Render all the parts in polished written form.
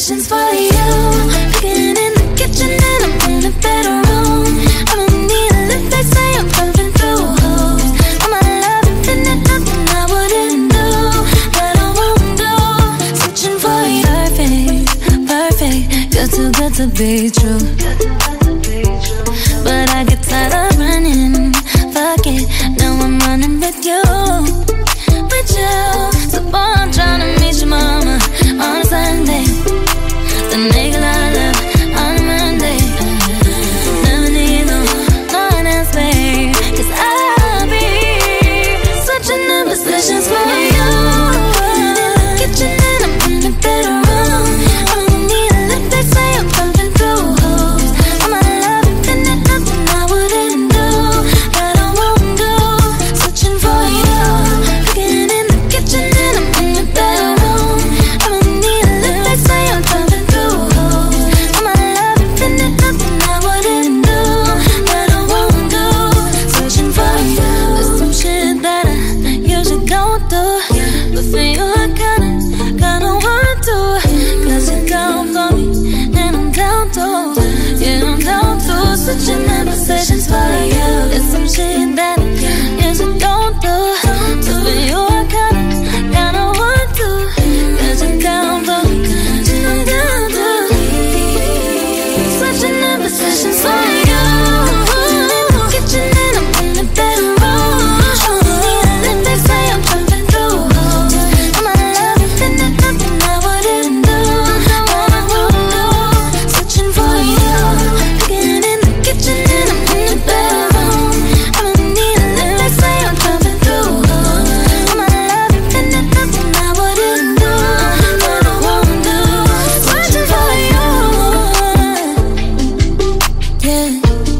positions for you. Cooking in the kitchen and I'm in the bedroom. I don't need a lift, they say I'm pumping through holes. All my love infinite, nothing I wouldn't do that I won't do. Switching for you. Perfect, good to be true. But I get tired of running. Fuck it, now I'm running with you. With you. So boy, I'm trying to meet your mama on a Sunday. The nigga I love on a Monday. Never need no one else, babe. Cause I'll be switching the positions for you. In the kitchen and I'm in the bedroom. I don't need a lift, they say I'm pumping through holes. All my love infinite, nothing I wouldn't do that I won't do. Switching for you. Cooking in the kitchen and I'm in the bedroom. I don't need a lift, they say I'm pumping through holes. All my love infinite, nothing I wouldn't do that I won't do. Switching for you. There's some shit that I usually don't do, but for you I kinda want to. Cause you're down for me and I'm down to. Yeah, I'm down to. Switching the positions for you. There's some shit that I usually don't do, but for you I kinda want to. Cause you're down for me and I'm down to. Switching the positions for you. Kitchen and I'm in the bedroom. I don't need a lift, they say I'm jumping through holes. All my love infinite, nothing I wouldn't do that I won't do. Switching for you. Cooking in the kitchen and I'm in the bedroom. I don't need a lift, they say I'm jumping through holes. All my love infinite, nothing I wouldn't do that I won't do. Switching for you. Yeah.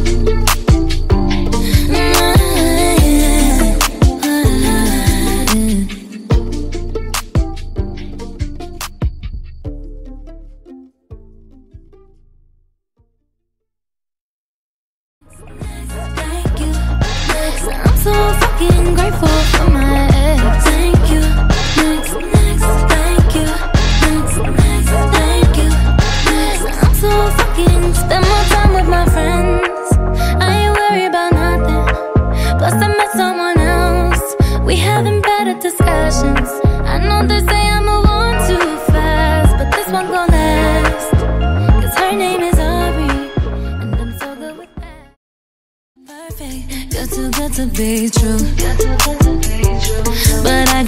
Thank you. I'm so fucking grateful for my ex. Thank you. Next, thank you. Next, thank you. I'm so fucking spend more time with my friends. I ain't worried about nothing. Plus I met someone else. We having better discussions. I know they say I'm a one too fast, but this one gon' last. Cause her name is Ari, and I'm so good with that. Perfect, good to be true. But I